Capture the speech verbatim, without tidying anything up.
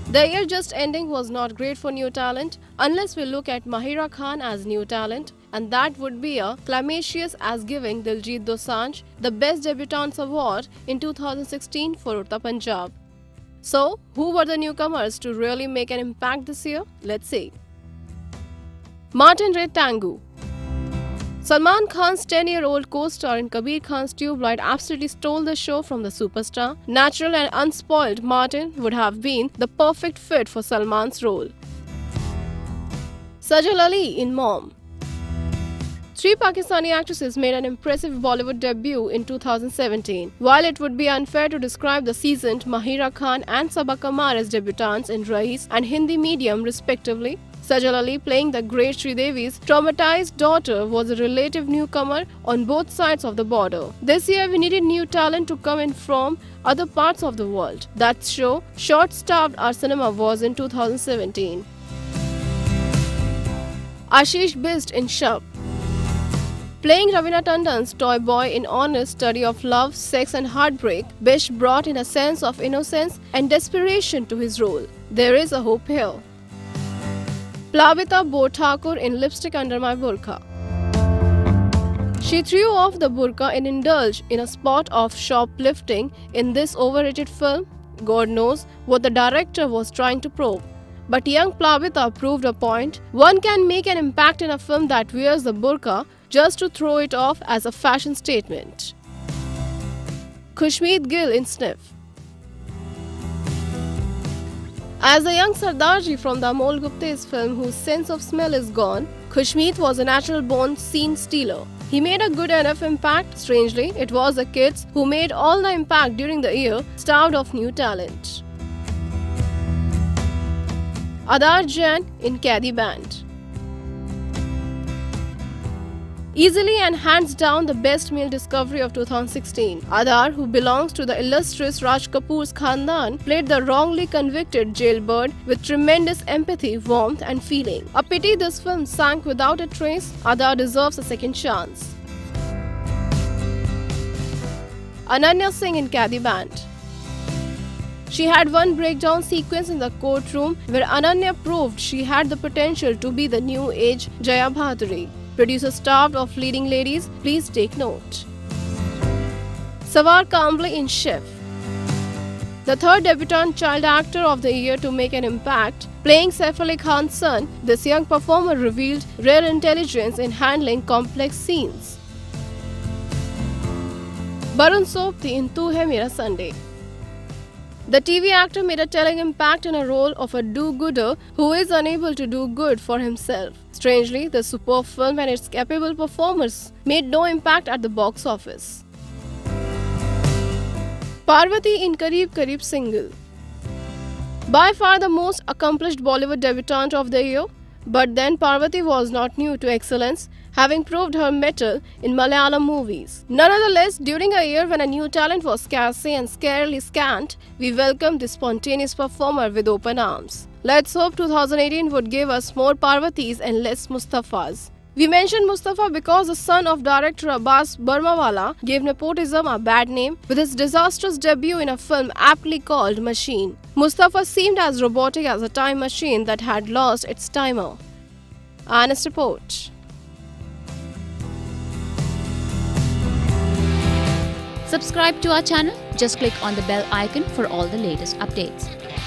The year just ending was not great for new talent unless we look at Mahira Khan as new talent, and that would be a calamitous as giving Diljit Dosanjh the Best Debutants Award in two thousand sixteen for Udta Punjab. So, who were the newcomers to really make an impact this year? Let's see. Martin Red Tangu. Salman Khan's ten-year-old co-star in Kabir Khan's Tube Light absolutely stole the show from the superstar. Natural and unspoiled, Martin would have been the perfect fit for Salman's role. Sajal Ali in Mom. Three Pakistani actresses made an impressive Bollywood debut in two thousand seventeen. While it would be unfair to describe the seasoned Mahira Khan and Sabaa Kamar as debutantes in Raees and Hindi medium respectively, Sajal Ali, playing the great Sridevi's traumatized daughter, was a relative newcomer on both sides of the border. This year, we needed new talent to come in from other parts of the world. That show short-staffed our cinema was in two thousand seventeen. Ashish Bist in Shab. Playing Ravina Tandon's toy boy in honest study of love, sex and heartbreak, Bish brought in a sense of innocence and desperation to his role. There is a hope here. Plavita Thakur in Lipstick Under My Burqa. She threw off the burqa and indulged in a spot of shoplifting in this overrated film. God knows what the director was trying to probe. But young Plavita proved a point. One can make an impact in a film that wears the burqa just to throw it off as a fashion statement. Khushmeed Gill in Sniff. As a young Sardarji from the Amol Gupte's film whose sense of smell is gone, Khushmeed was a natural-born scene stealer. He made a good enough impact. Strangely, it was the kids who made all the impact during the year, starved of new talent. Adar Jain in Kaidi Band. Easily and hands down the best male discovery of two thousand sixteen. Adar, who belongs to the illustrious Raj Kapoor's Khandan, played the wrongly convicted jailbird with tremendous empathy, warmth and feeling. A pity this film sank without a trace. Adar deserves a second chance. Ananya Singh in Kaidi Band. She had one breakdown sequence in the courtroom where Ananya proved she had the potential to be the new age Jaya Bhaduri. Producer starved of leading ladies, please take note. Sawar Kambli in Chef. The third debutant child actor of the year to make an impact, playing Saif Ali Khan's son, this young performer revealed rare intelligence in handling complex scenes. Barun Sobti in Tu Hai Mera Sunday. The T V actor made a telling impact in a role of a do-gooder who is unable to do good for himself. Strangely, the superb film and its capable performers made no impact at the box office. Parvathis in Kareeb Kareeb Single. By far the most accomplished Bollywood debutante of the year, but then Parvathis was not new to excellence, having proved her mettle in Malayalam movies. Nonetheless, during a year when a new talent was scarce and scarcely scant, we welcomed this spontaneous performer with open arms. Let's hope two thousand eighteen would give us more Parvathis and less Mustafas. We mentioned Mustafa because the son of director Abbas Burmwalla gave nepotism a bad name with his disastrous debut in a film aptly called Machine. Mustafa seemed as robotic as a time machine that had lost its timer. Honest report. Subscribe to our channel. Just click on the bell icon for all the latest updates.